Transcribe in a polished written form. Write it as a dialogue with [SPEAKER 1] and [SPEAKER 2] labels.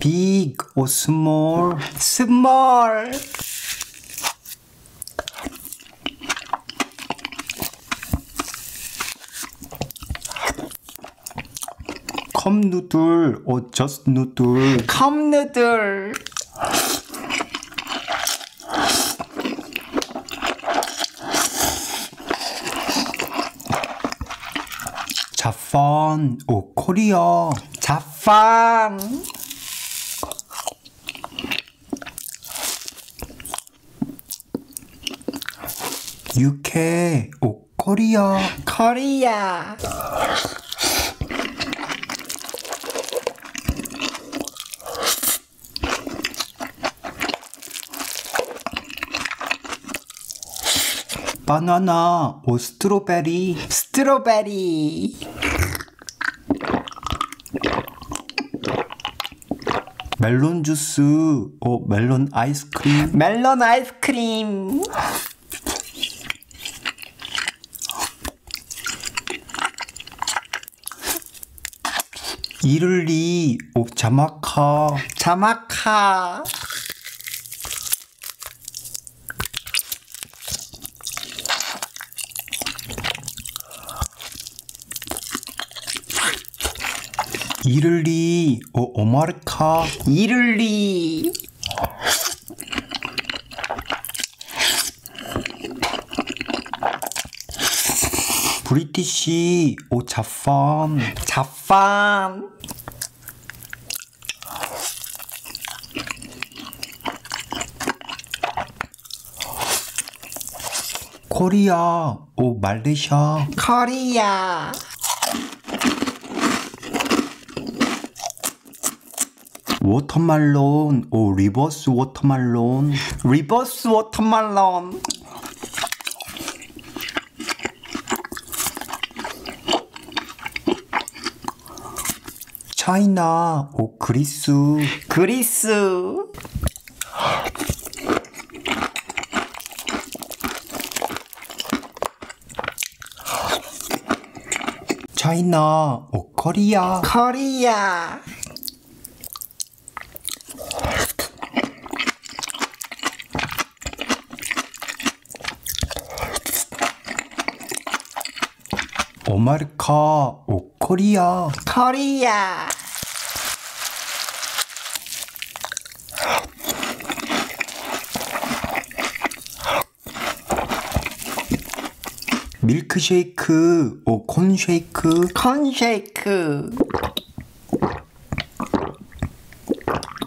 [SPEAKER 1] big or small?
[SPEAKER 2] small.
[SPEAKER 1] 컵 누들 or just 누들?
[SPEAKER 2] 컵 누들.
[SPEAKER 1] 자판 or 코리아?
[SPEAKER 2] 자판.
[SPEAKER 1] UK or 코리아?
[SPEAKER 2] 코리아.
[SPEAKER 1] 바나나 or 스트로베리?
[SPEAKER 2] 스트로베리.
[SPEAKER 1] 멜론 주스 or 멜론 아이스크림?
[SPEAKER 2] 멜론 아이스크림.
[SPEAKER 1] 이를리 or 자마카?
[SPEAKER 2] 자마카.
[SPEAKER 1] 이를리 or 오마르카?
[SPEAKER 2] 이를리.
[SPEAKER 1] 브리티시 or 자판?
[SPEAKER 2] 자판.
[SPEAKER 1] 코리아 or 말레이시아?
[SPEAKER 2] 코리아.
[SPEAKER 1] 워터멜론 or 리버스 워터멜론?
[SPEAKER 2] 리버스 워터멜론.
[SPEAKER 1] 차이나 or 그리스?
[SPEAKER 2] 그리스.
[SPEAKER 1] 차이나 or 코리아?
[SPEAKER 2] 코리아.
[SPEAKER 1] 오마르카 or 코리아?
[SPEAKER 2] 코리아.
[SPEAKER 1] 밀크쉐이크 or 콘쉐이크?
[SPEAKER 2] 콘쉐이크.